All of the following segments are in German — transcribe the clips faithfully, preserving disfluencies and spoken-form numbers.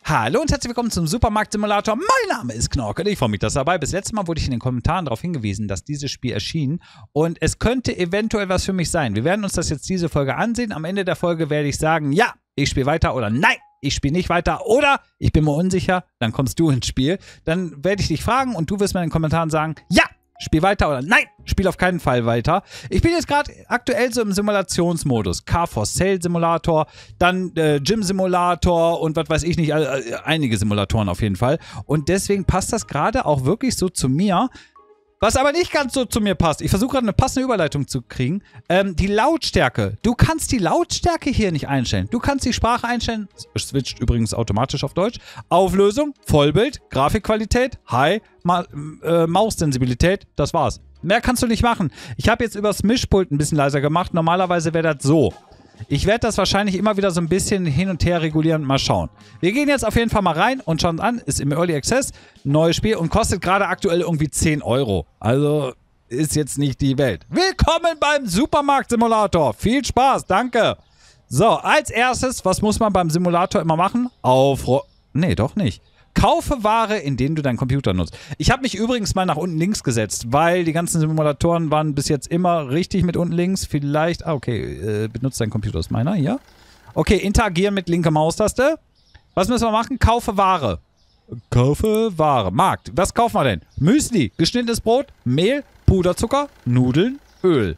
Hallo und herzlich willkommen zum Supermarkt-Simulator. Mein Name ist Knorke und ich freue mich, dass ihr dabei bist. Letztes Mal wurde ich in den Kommentaren darauf hingewiesen, dass dieses Spiel erschien und es könnte eventuell was für mich sein. Wir werden uns das jetzt diese Folge ansehen. Am Ende der Folge werde ich sagen, ja, ich spiele weiter oder nein, ich spiele nicht weiter oder ich bin mir unsicher. Dann kommst du ins Spiel. Dann werde ich dich fragen und du wirst mir in den Kommentaren sagen, ja, spiel weiter oder nein, spiel auf keinen Fall weiter. Ich bin jetzt gerade aktuell so im Simulationsmodus. Car for Sale Simulator, dann äh, Gym Simulator und was weiß ich nicht, äh, einige Simulatoren auf jeden Fall. Und deswegen passt das gerade auch wirklich so zu mir. Was aber nicht ganz so zu mir passt. Ich versuche gerade eine passende Überleitung zu kriegen. Ähm, die Lautstärke. Du kannst die Lautstärke hier nicht einstellen. Du kannst die Sprache einstellen. Es switcht übrigens automatisch auf Deutsch. Auflösung, Vollbild, Grafikqualität, High, Ma äh, Maussensibilität. Das war's. Mehr kannst du nicht machen. Ich habe jetzt übers Mischpult ein bisschen leiser gemacht. Normalerweise wäre das so. Ich werde das wahrscheinlich immer wieder so ein bisschen hin und her regulieren und mal schauen. Wir gehen jetzt auf jeden Fall mal rein und schauen an. Ist im Early Access, neues Spiel und kostet gerade aktuell irgendwie zehn Euro. Also ist jetzt nicht die Welt. Willkommen beim Supermarkt-Simulator. Viel Spaß, danke. So, als erstes, was muss man beim Simulator immer machen? Auf... Nee, doch nicht. Kaufe Ware, indem du deinen Computer nutzt. Ich habe mich übrigens mal nach unten links gesetzt, weil die ganzen Simulatoren waren bis jetzt immer richtig mit unten links. Vielleicht, ah, okay, äh, benutzt deinen Computer, ist meiner hier. Okay, interagieren mit linker Maustaste. Was müssen wir machen? Kaufe Ware. Kaufe Ware. Markt. Was kaufen wir denn? Müsli, geschnittenes Brot, Mehl, Puderzucker, Nudeln, Öl.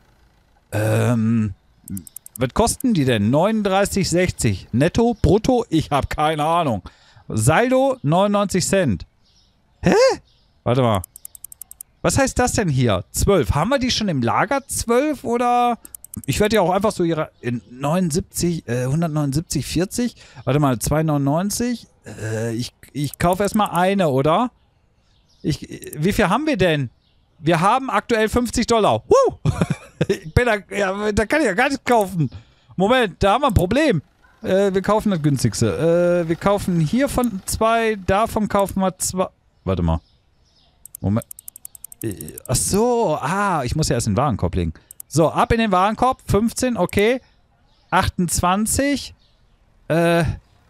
Ähm, was kosten die denn? neununddreißig sechzig. Netto, brutto? Ich habe keine Ahnung. Saldo, neunundneunzig Cent. Hä? Warte mal. Was heißt das denn hier? zwölf. Haben wir die schon im Lager? zwölf oder? Ich werde ja auch einfach so ihre... In neunundsiebzig, äh, hundertneunundsiebzig, vierzig. Warte mal, zwei neunundneunzig. Äh, ich, ich kaufe erstmal eine, oder? Ich, wie viel haben wir denn? Wir haben aktuell fünfzig Dollar. Woo! Ich bin da... Ja, da kann ich ja gar nichts kaufen. Moment, da haben wir ein Problem. Äh, wir kaufen das günstigste. Äh, wir kaufen hiervon zwei, davon kaufen wir zwei. Warte mal. Moment. Äh, ach so, ah, ich muss ja erst den Warenkorb legen. So, ab in den Warenkorb. fünfzehn, okay. achtundzwanzig. Äh,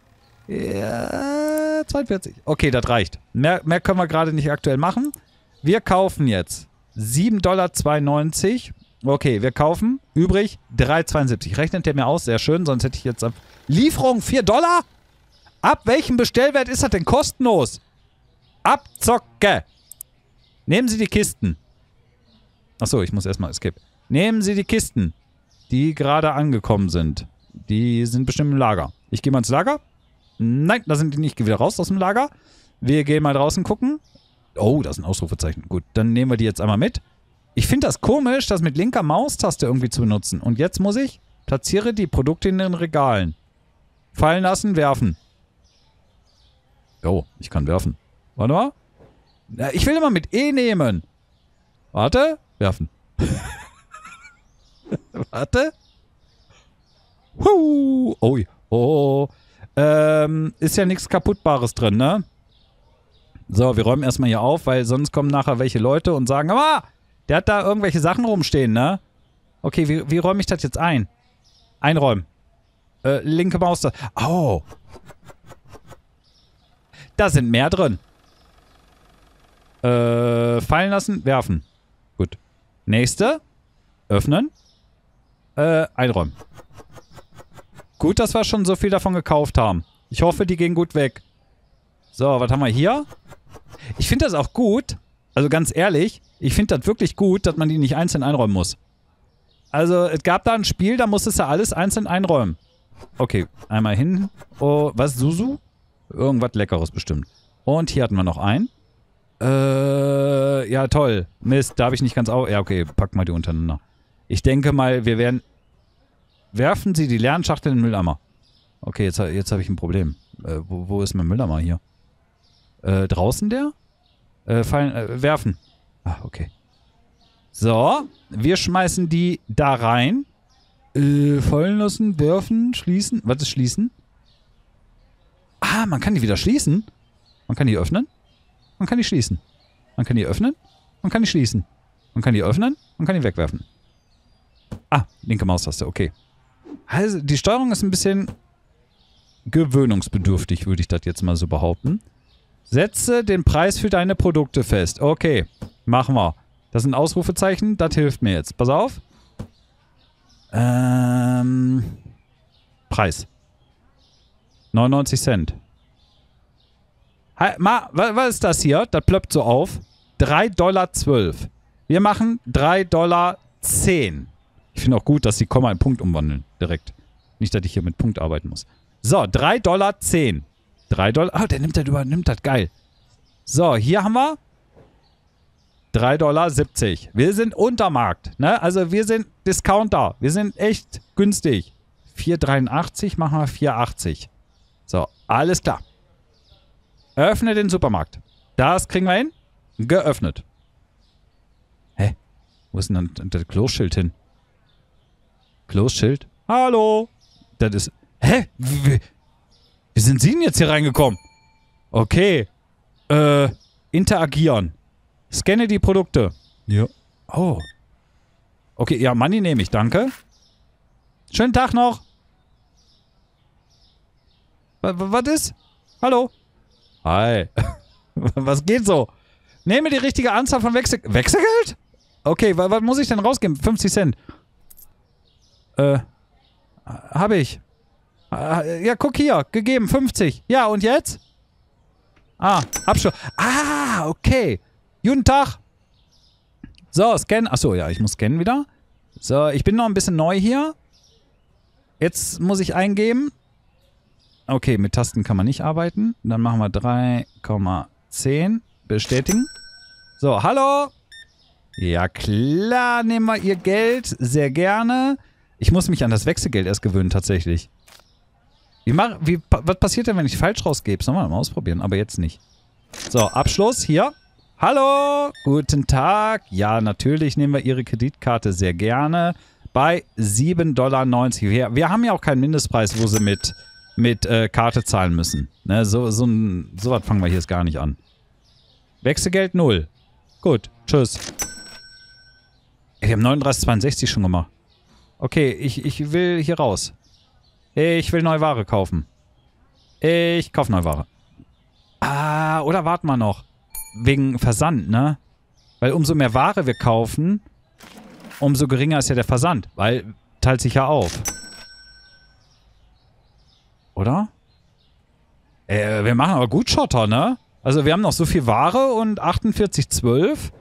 ja, zweiundvierzig. Okay, das reicht. Mehr, mehr können wir gerade nicht aktuell machen. Wir kaufen jetzt sieben Dollar zweiundneunzig. Okay, wir kaufen. Übrig drei zweiundsiebzig. Rechnet der mir aus? Sehr schön, sonst hätte ich jetzt... Ab Lieferung vier Dollar? Ab welchem Bestellwert ist das denn kostenlos? Abzocke. Nehmen Sie die Kisten. Achso, ich muss erstmal Escape. Nehmen Sie die Kisten, die gerade angekommen sind. Die sind bestimmt im Lager. Ich gehe mal ins Lager. Nein, da sind die nicht. Ich gehe wieder raus aus dem Lager. Wir gehen mal draußen gucken. Oh, das ist ein Ausrufezeichen. Gut, dann nehmen wir die jetzt einmal mit. Ich finde das komisch, das mit linker Maustaste irgendwie zu benutzen. Und jetzt muss ich, platziere die Produkte in den Regalen. Fallen lassen, werfen. Oh, ich kann werfen. Warte mal. Na, ich will immer mit E nehmen. Warte, werfen. Warte. Huh. Oh, oh. Ähm, ist ja nichts Kaputtbares drin, ne? So, wir räumen erstmal hier auf, weil sonst kommen nachher welche Leute und sagen, aber... Der hat da irgendwelche Sachen rumstehen, ne? Okay, wie, wie räume ich das jetzt ein? Einräumen. Äh, linke Maus da. Oh. Da sind mehr drin. Äh, fallen lassen, werfen. Gut. Nächste. Öffnen. Äh, einräumen. Gut, dass wir schon so viel davon gekauft haben. Ich hoffe, die gehen gut weg. So, was haben wir hier? Ich finde das auch gut. Also ganz ehrlich, ich finde das wirklich gut, dass man die nicht einzeln einräumen muss. Also es gab da ein Spiel, da musstest du alles einzeln einräumen. Okay, einmal hin. Oh, was, Susu? Irgendwas Leckeres bestimmt. Und hier hatten wir noch einen. Äh, ja toll. Mist, da habe ich nicht ganz auf... Ja, okay, pack mal die untereinander. Ich denke mal, wir werden... Werfen Sie die leeren Schachteln in den Mülleimer. Okay, jetzt, jetzt habe ich ein Problem. Äh, wo, wo ist mein Mülleimer hier? Äh, draußen der? Äh, fallen, äh, werfen. Ah, okay. So, wir schmeißen die da rein. Äh, fallen lassen, werfen, schließen. Was ist schließen? Ah, man kann die wieder schließen. Man kann die öffnen. Man kann die schließen. Man kann die öffnen. Man kann die schließen. Man kann die öffnen. Man kann die wegwerfen. Ah, linke Maustaste, okay. Also, die Steuerung ist ein bisschen gewöhnungsbedürftig, würde ich das jetzt mal so behaupten. Setze den Preis für deine Produkte fest. Okay, machen wir. Das sind Ausrufezeichen, das hilft mir jetzt. Pass auf. Ähm, Preis. neunundneunzig Cent. Hi, ma, was ist das hier? Das plöppt so auf. drei Dollar zwölf. Wir machen drei Dollar zehn. Ich finde auch gut, dass die Komma in Punkt umwandeln. Direkt. Nicht, dass ich hier mit Punkt arbeiten muss. So, drei Dollar zehn. drei Dollar. Oh, der nimmt das übernimmt das. Geil. So, hier haben wir drei Dollar siebzig. Wir sind Untermarkt. Ne? Also wir sind Discounter. Wir sind echt günstig. vier dreiundachtzig machen wir vier achtzig. So, alles klar. Öffne den Supermarkt. Das kriegen wir hin. Geöffnet. Hä? Wo ist denn dann das Klosschild hin? Klosschild? Hallo? Das ist... Hä? Wie, wie sind Sie denn jetzt hier reingekommen? Okay. Äh, interagieren. Scanne die Produkte. Ja. Oh. Okay, ja, Money nehme ich, danke. Schönen Tag noch. Was ist? Hallo? Hi. Was geht so? Nehme die richtige Anzahl von Wechsel... Wechselgeld? Okay, was muss ich denn rausgeben? fünfzig Cent. Äh, habe ich. Ja, guck hier. Gegeben, fünfzig. Ja, und jetzt? Ah, Abschluss. Ah, okay. Guten Tag. So, scannen. Achso, ja, ich muss scannen wieder. So, ich bin noch ein bisschen neu hier. Jetzt muss ich eingeben. Okay, mit Tasten kann man nicht arbeiten. Dann machen wir drei Komma zehn. Bestätigen. So, hallo. Ja, klar, nehmen wir Ihr Geld. Sehr gerne. Ich muss mich an das Wechselgeld erst gewöhnen, tatsächlich. Wie mach, wie, was passiert denn, wenn ich falsch rausgebe? Sollen wir mal ausprobieren, aber jetzt nicht. So, Abschluss hier. Hallo, guten Tag. Ja, natürlich nehmen wir Ihre Kreditkarte sehr gerne. Bei sieben Dollar neunzig. Wir, wir haben ja auch keinen Mindestpreis, wo Sie mit, mit äh, Karte zahlen müssen. Ne, so, so, ein, so was fangen wir hier jetzt gar nicht an. Wechselgeld null. Gut, tschüss. Wir haben neununddreißig zweiundsechzig schon gemacht. Okay, ich, ich will hier raus. Ich will neue Ware kaufen. Ich kaufe neue Ware. Ah, oder warten wir noch. Wegen Versand, ne? Weil umso mehr Ware wir kaufen, umso geringer ist ja der Versand. Weil, teilt sich ja auf. Oder? Äh, wir machen aber gut Schotter, ne? Also wir haben noch so viel Ware und achtundvierzig zwölf.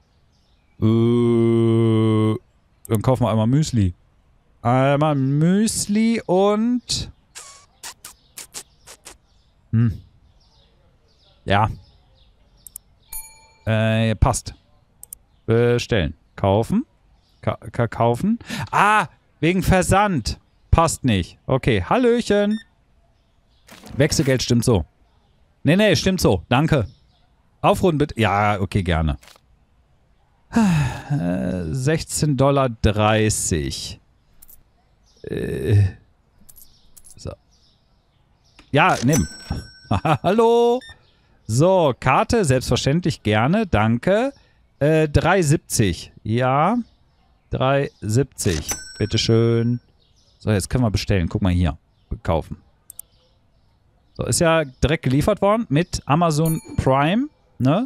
Äh, dann kaufen wir einmal Müsli. Einmal Müsli und... Hm. Ja. Äh, passt. Bestellen. Kaufen. Ka ka kaufen. Ah, wegen Versand. Passt nicht. Okay, Hallöchen. Wechselgeld stimmt so. Nee, nee, stimmt so. Danke. Aufrunden bitte. Ja, okay, gerne. Äh, sechzehn Dollar dreißig. Äh. So. Ja, nimm. Hallo. So, Karte, selbstverständlich gerne. Danke. Äh, drei siebzig. Ja. drei siebzig. Bitteschön. So, jetzt können wir bestellen. Guck mal hier. Kaufen. So, ist ja direkt geliefert worden mit Amazon Prime, ne?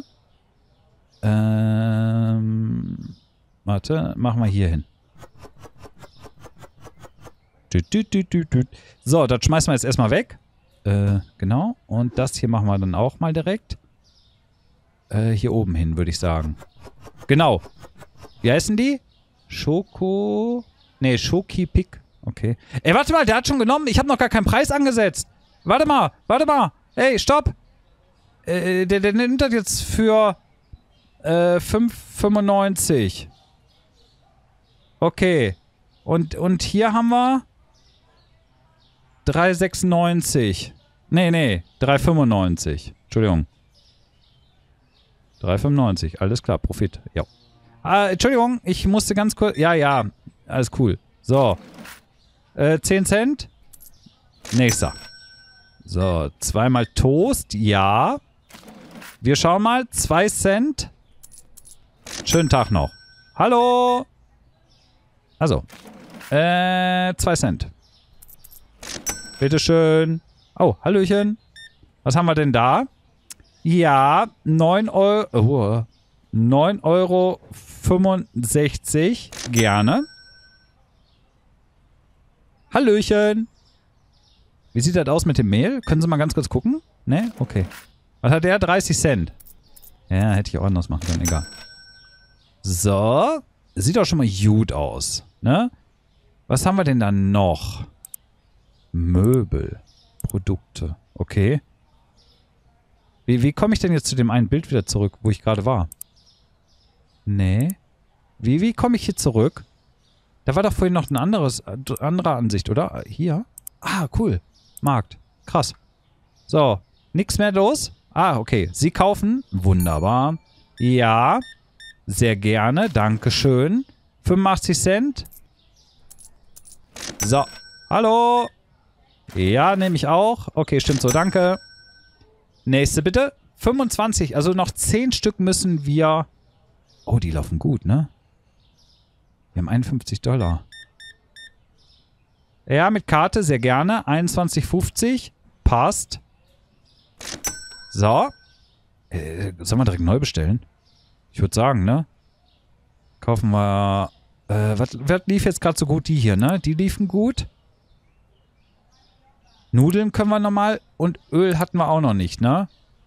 Ähm, warte, machen wir hier hin. So, das schmeißen wir jetzt erstmal weg. Äh, genau. Und das hier machen wir dann auch mal direkt. Äh, hier oben hin, würde ich sagen. Genau. Wie heißen die? Schoko... Nee, Schoki-Pick. Okay. Ey, warte mal, der hat schon genommen. Ich habe noch gar keinen Preis angesetzt. Warte mal, warte mal. Ey, stopp. Äh, der, der nimmt das jetzt für äh, fünf fünfundneunzig. Okay. Und, und hier haben wir drei sechsundneunzig. Nee, nee, drei fünfundneunzig. Entschuldigung. drei fünfundneunzig. Alles klar, Profit. Ja. Ah, Entschuldigung, ich musste ganz kurz... Ja, ja, alles cool. So. Äh, zehn Cent. Nächster. So, zweimal Toast, ja. Wir schauen mal, zwei Cent. Schönen Tag noch. Hallo. Also, äh, zwei Cent. Bitteschön. Oh, Hallöchen. Was haben wir denn da? Ja, neun Euro. Oh, neun Euro fünfundsechzig. Gerne. Hallöchen. Wie sieht das aus mit dem Mehl? Können Sie mal ganz kurz gucken? Ne? Okay. Was hat der? dreißig Cent. Ja, hätte ich auch anders machen können. Egal. So. Sieht doch schon mal gut aus. Ne? Was haben wir denn da noch? Möbel. Produkte. Okay. Wie, wie komme ich denn jetzt zu dem einen Bild wieder zurück, wo ich gerade war? Nee. Wie, wie komme ich hier zurück? Da war doch vorhin noch eine anderes, andere Ansicht, oder? Hier? Ah, cool. Markt. Krass. So. Nix mehr los? Ah, okay. Sie kaufen? Wunderbar. Ja. Sehr gerne. Dankeschön. fünfundachtzig Cent. So. Hallo. Ja, nehme ich auch. Okay, stimmt so. Danke. Nächste bitte. fünfundzwanzig. Also noch zehn Stück müssen wir... Oh, die laufen gut, ne? Wir haben einundfünfzig Dollar. Ja, mit Karte, sehr gerne. einundzwanzig fünfzig. Passt. So. Äh, sollen wir direkt neu bestellen? Ich würde sagen, ne? Kaufen wir... Äh, was, was lief jetzt gerade so gut? Die hier, ne? Die liefen gut. Nudeln können wir nochmal. Und Öl hatten wir auch noch nicht, ne?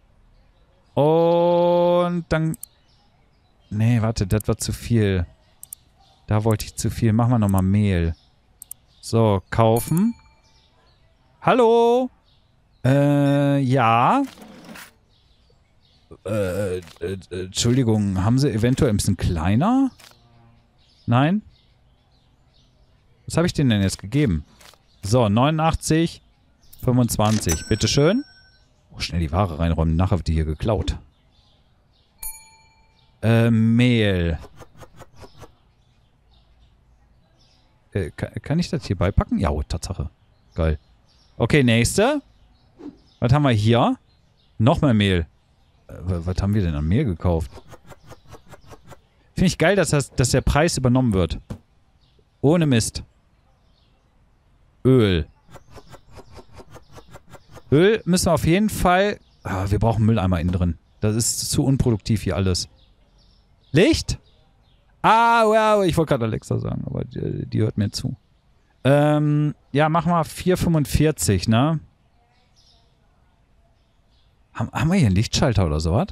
Und dann... Nee, warte, das war zu viel. Da wollte ich zu viel. Machen wir nochmal Mehl. So, kaufen. Hallo? Äh, ja. Äh, äh, äh, Entschuldigung, haben Sie eventuell ein bisschen kleiner? Nein? Was habe ich denen denn jetzt gegeben? So, neunundachtzig, fünfundzwanzig. Bitteschön. Oh, schnell die Ware reinräumen. Nachher wird die hier geklaut. Äh, Mehl. Äh, kann, kann ich das hier beipacken? Ja, oh, Tatsache. Geil. Okay, nächste. Was haben wir hier? Noch mehr Mehl. Äh, was haben wir denn an Mehl gekauft? Finde ich geil, dass, das, dass der Preis übernommen wird. Ohne Mist. Öl. Öl müssen wir auf jeden Fall... Ah, wir brauchen Mülleimer innen drin. Das ist zu unproduktiv hier alles. Licht? Ah, wow, ich wollte gerade Alexa sagen, aber die, die hört mir zu. Ähm, ja, machen wir vier fünfundvierzig, ne? Haben, haben wir hier einen Lichtschalter oder sowas?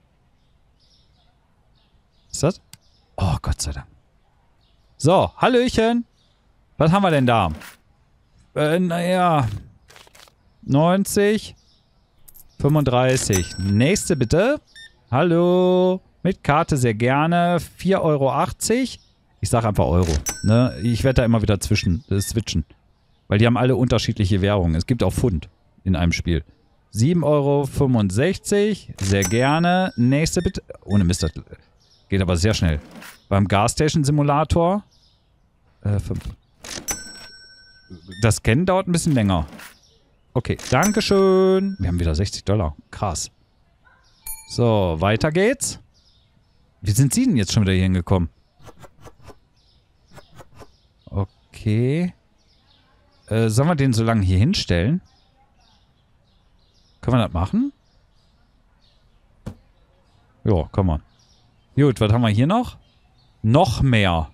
Ist das? Oh, Gott sei Dank. So, Hallöchen. Was haben wir denn da? Äh, naja. neunzig. fünfunddreißig. Nächste bitte. Hallo. Mit Karte sehr gerne. vier Euro achtzig. Ich sage einfach Euro. Ne? Ich werde da immer wieder zwischen äh, switchen. Weil die haben alle unterschiedliche Währungen. Es gibt auch Pfund in einem Spiel. sieben Euro fünfundsechzig. Sehr gerne. Nächste bitte. Ohne Mist. Das geht aber sehr schnell. Beim Gasstation Simulator. Äh, fünf. Das Scannen dauert ein bisschen länger. Okay, Dankeschön. Wir haben wieder sechzig Dollar. Krass. So, weiter geht's. Wie sind Sie denn jetzt schon wieder hier hingekommen? Okay. Äh, sollen wir den so lange hier hinstellen? Können wir das machen? Jo, komm mal. Gut, was haben wir hier noch? Noch mehr.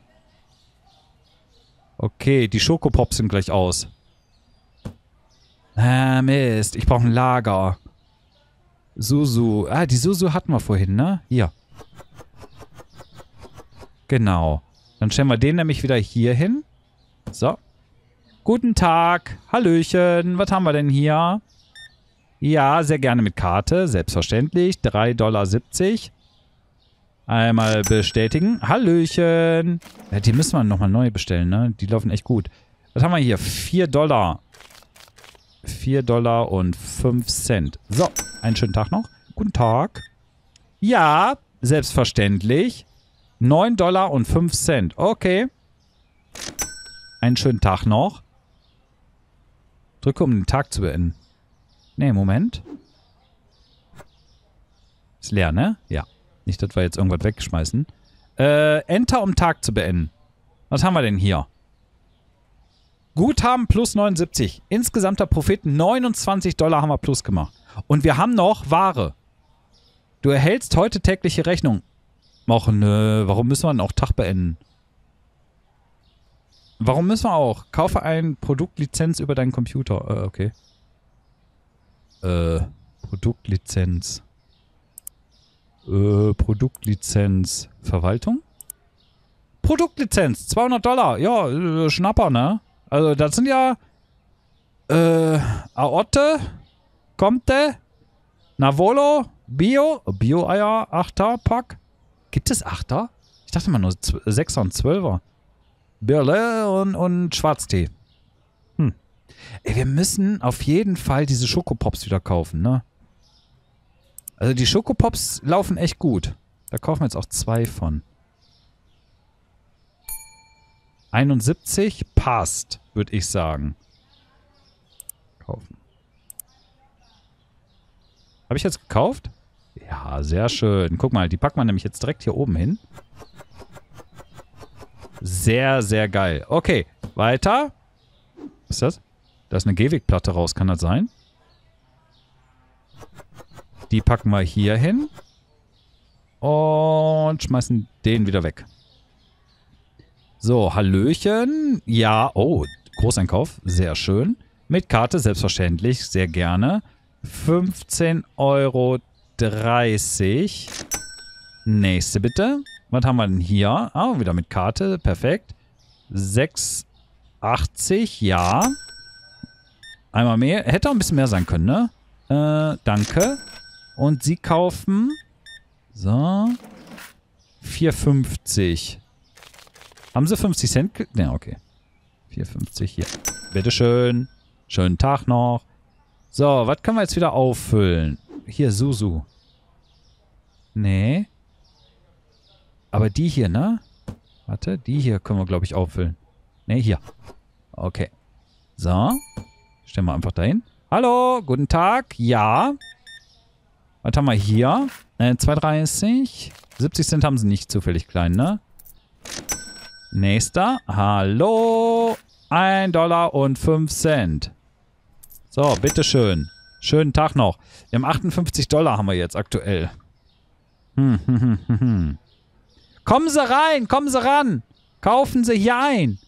Okay, die Schokopops sind gleich aus. Ah, Mist. Ich brauche ein Lager. Susu. Ah, die Susu hatten wir vorhin, ne? Hier. Genau. Dann stellen wir den nämlich wieder hier hin. So. Guten Tag. Hallöchen. Was haben wir denn hier? Ja, sehr gerne mit Karte. Selbstverständlich. drei Dollar siebzig. Einmal bestätigen. Hallöchen. Ja, die müssen wir nochmal neu bestellen, ne? Die laufen echt gut. Was haben wir hier? vier Dollar. vier Dollar und fünf Cent. So, einen schönen Tag noch. Guten Tag. Ja, selbstverständlich. neun Dollar und fünf Cent. Okay. Einen schönen Tag noch. Drücke, um den Tag zu beenden. Nee, Moment. Ist leer, ne? Ja. Nicht, dass wir jetzt irgendwas wegschmeißen. Äh, Enter, um Tag zu beenden. Was haben wir denn hier? Guthaben plus neunundsiebzig. Insgesamter Profit neunundzwanzig Dollar haben wir plus gemacht. Und wir haben noch Ware. Du erhältst heute tägliche Rechnung. Och nö, warum müssen wir denn auch Tag beenden? Warum müssen wir auch? Kaufe ein Produktlizenz über deinen Computer. Äh, okay. Äh, Produktlizenz. Äh, Produktlizenz. Verwaltung? Produktlizenz, zweihundert Dollar. Ja, äh, Schnapper, ne? Also, das sind ja äh, Aorte, Comte, Navolo, Bio, Bio-Eier, Achter-Pack. Gibt es Achter? Ich dachte mal nur Sechser und Zwölfer. Birle und, und Schwarztee. Hm. Ey, wir müssen auf jeden Fall diese Schokopops wieder kaufen, ne? Also die Schokopops laufen echt gut. Da kaufen wir jetzt auch zwei von. einundsiebzig passt, würde ich sagen. Kaufen. Habe ich jetzt gekauft? Ja, sehr schön. Guck mal, die packt man nämlich jetzt direkt hier oben hin. Sehr, sehr geil. Okay, weiter. Was ist das? Da ist eine Gehwegplatte raus, kann das sein? Die packen wir hier hin. Und schmeißen den wieder weg. So, Hallöchen. Ja, oh, Großeinkauf. Sehr schön. Mit Karte, selbstverständlich. Sehr gerne. fünfzehn Euro dreißig. Nächste bitte. Was haben wir denn hier? Ah, wieder mit Karte. Perfekt. sechs achtzig. Ja. Einmal mehr. Hätte auch ein bisschen mehr sein können, ne? Äh, danke. Und Sie kaufen... So. vier fünfzig. Haben Sie fünfzig Cent? Ne, okay. vier fünfzig hier. Bitteschön. Schönen Tag noch. So, was können wir jetzt wieder auffüllen? Hier, Susu. Nee. Aber die hier, ne? Warte, die hier können wir, glaube ich, auffüllen. Ne, hier. Okay. So. Stellen wir einfach dahin. Hallo, guten Tag. Ja. Was haben wir hier? Äh, zwei dreißig. siebzig Cent haben sie nicht zufällig klein, ne? Nächster. Hallo. ein Dollar und fünf Cent. So, bitteschön. Schönen Tag noch. Wir haben achtundfünfzig Dollar haben wir jetzt aktuell. Hm, hm, hm, hm, hm. Kommen Sie rein, kommen Sie ran. Kaufen Sie hier ein.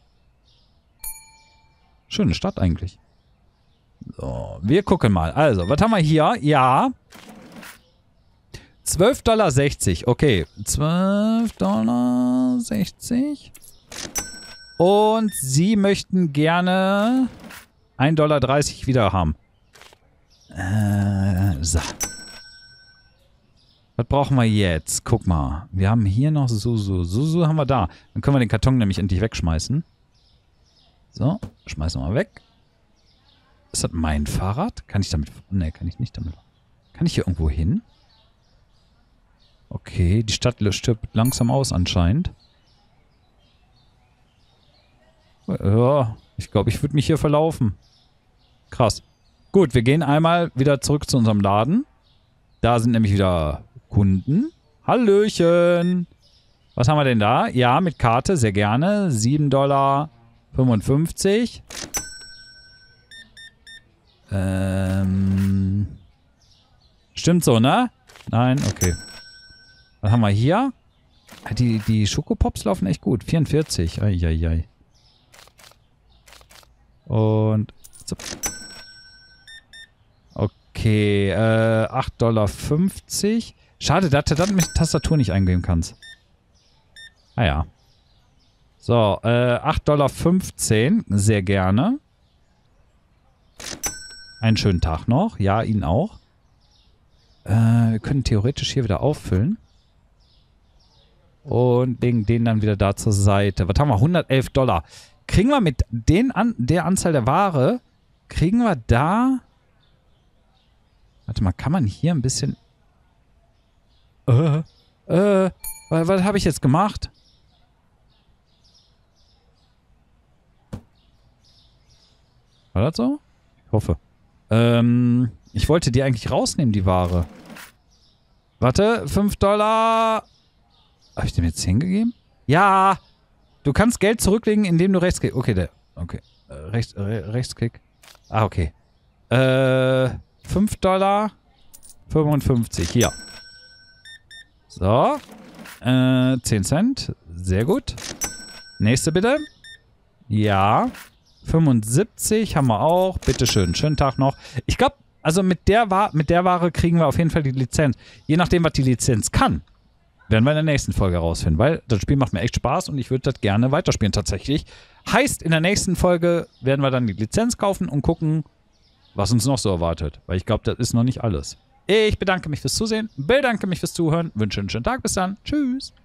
Schöne Stadt eigentlich. So, wir gucken mal. Also, was haben wir hier? Ja. zwölf Dollar sechzig. Okay. zwölf Dollar sechzig. Und Sie möchten gerne ein Dollar dreißig wieder haben. Äh, so. Was brauchen wir jetzt? Guck mal. Wir haben hier noch Susu. Susu haben wir da. Dann können wir den Karton nämlich endlich wegschmeißen. So, schmeißen wir mal weg. Ist das mein Fahrrad? Kann ich damit... Ne, kann ich nicht damit... Kann ich hier irgendwo hin? Okay, die Stadt stirbt langsam aus anscheinend. Ja, ich glaube, ich würde mich hier verlaufen. Krass. Gut, wir gehen einmal wieder zurück zu unserem Laden. Da sind nämlich wieder Kunden. Hallöchen. Was haben wir denn da? Ja, mit Karte, sehr gerne. sieben Dollar fünfundfünfzig. Ähm. Stimmt so, ne? Nein, okay. Was haben wir hier? Die, die Schokopops laufen echt gut. vierundvierzig. Eieiei. Und... So. Okay, äh, acht Dollar fünfzig. Schade, dass du das mit Tastatur nicht eingeben kannst. Ah ja. So, äh, acht Dollar fünfzehn. Sehr gerne. Einen schönen Tag noch. Ja, Ihnen auch. Äh, wir können theoretisch hier wieder auffüllen. Und legen den dann wieder da zur Seite. Was haben wir? hundertelf Dollar. Kriegen wir mit den an der Anzahl der Ware, kriegen wir da... Warte mal, kann man hier ein bisschen... Äh, äh, was, was habe ich jetzt gemacht? War das so? Ich hoffe. Ähm, ich wollte die eigentlich rausnehmen, die Ware. Warte, fünf Dollar... Habe ich dem jetzt hingegeben? Ja! Du kannst Geld zurücklegen, indem du rechts gehst. Okay, der. Okay. Äh, rechts, äh, Rechtsklick. Ah, okay. Äh, fünf Dollar fünfundfünfzig. Hier. So. Äh, zehn Cent. Sehr gut. Nächste bitte. Ja. fünfundsiebzig haben wir auch. Bitteschön. Schönen Tag noch. Ich glaube, also mit der, Wa- mit der Ware kriegen wir auf jeden Fall die Lizenz. Je nachdem, was die Lizenz kann, werden wir in der nächsten Folge rausfinden. Weil das Spiel macht mir echt Spaß und ich würde das gerne weiterspielen tatsächlich. Heißt, in der nächsten Folge werden wir dann die Lizenz kaufen und gucken, was uns noch so erwartet. Weil ich glaube, das ist noch nicht alles. Ich bedanke mich fürs Zusehen, bedanke mich fürs Zuhören, wünsche einen schönen Tag, bis dann. Tschüss.